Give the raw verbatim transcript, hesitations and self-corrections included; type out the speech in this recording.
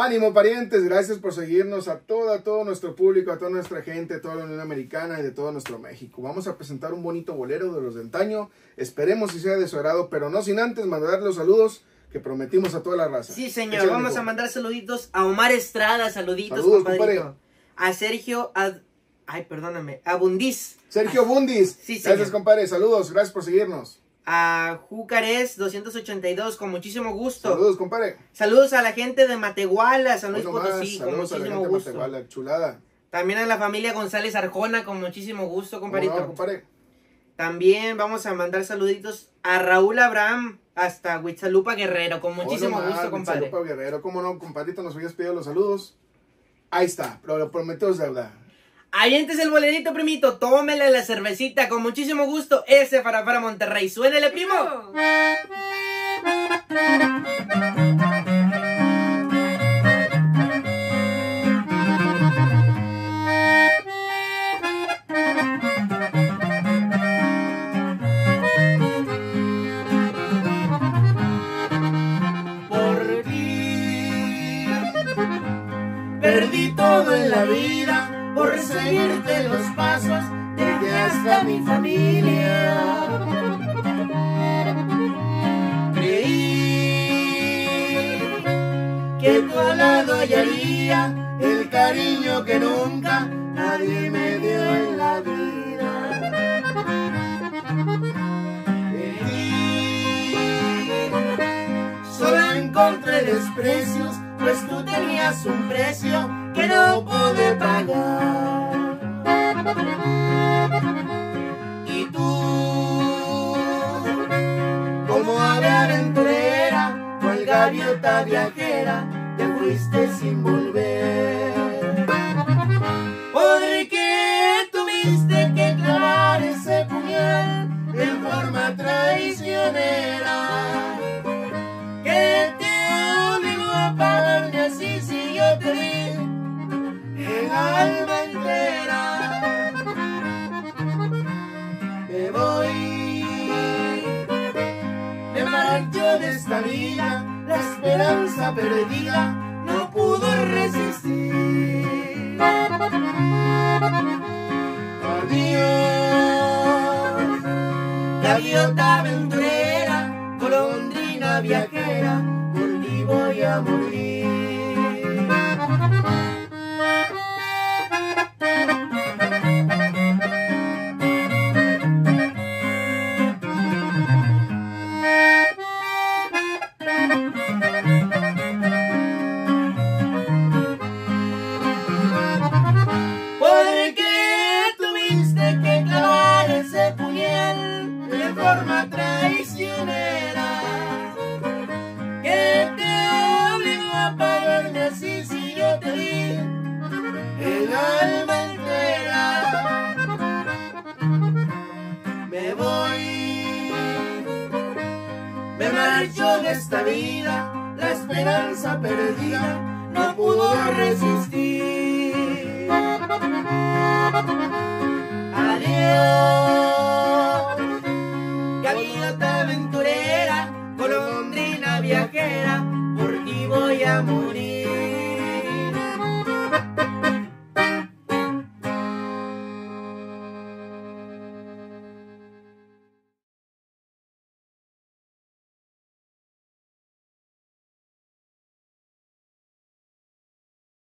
Ánimo, parientes, gracias por seguirnos a todo, a todo nuestro público, a toda nuestra gente, a toda la Unión Americana y de todo nuestro México. Vamos a presentar un bonito bolero de los de antaño, esperemos si sea de su agrado, pero no sin antes mandar los saludos que prometimos a toda la raza. Sí, señor, Échale, vamos hijo. a mandar saluditos a Omar Estrada, saluditos, Saludos, compadrito. compadre. A Sergio, a... ay, perdóname, a Bundiz. Sergio Bundis, Sí, señor. gracias, compadre, saludos, gracias por seguirnos. A Júcares doscientos ochenta y dos, con muchísimo gusto. Saludos, compadre. Saludos a la gente de Matehuala, San Luis Hoy nomás, Potosí, con saludos a la muchísimo gente de gusto. Matehuala, chulada. También a la familia González Arjona, con muchísimo gusto, compadrito. ¿Cómo no, compadre? También vamos a mandar saluditos a Raúl Abraham hasta Huitzalupa Guerrero, con muchísimo Hoy nomás, gusto, compadre. Huitzalupa Guerrero, cómo no, compadrito, nos habías pedido los saludos. Ahí está, pero lo prometemos de verdad. Avientes el bolerito, primito, tómele la cervecita, con muchísimo gusto, ese para para Monterrey. ¡Suénele, primo! Por ti perdí todo en la vida, por seguirte los pasos dejé hasta mi familia. Creí que tu lado hallaría el cariño que nunca nadie me dio en la vida. De ti solo encontré desprecios, pues tú tenías un precio que no pude pagar. Y tú, como ave aventurera, cual gaviota viajera, te fuiste sin volver. Porque tuviste que clavar ese puñal de forma traicionera, que te obligó a pagarme así si yo te di el alma entera. Me voy, me marcho de esta vida, la esperanza perdida no pudo resistir. Adiós, gaviota aventurera, golondrina viajera, por ti voy a morir. Porque tuviste que clavar ese puñal de forma traicionera, que te obligó a pagarme así si yo te di el alma entera. Me voy, me marcho de esta vida, la esperanza perdida no pudo resistir. Adiós, gaviota aventurera.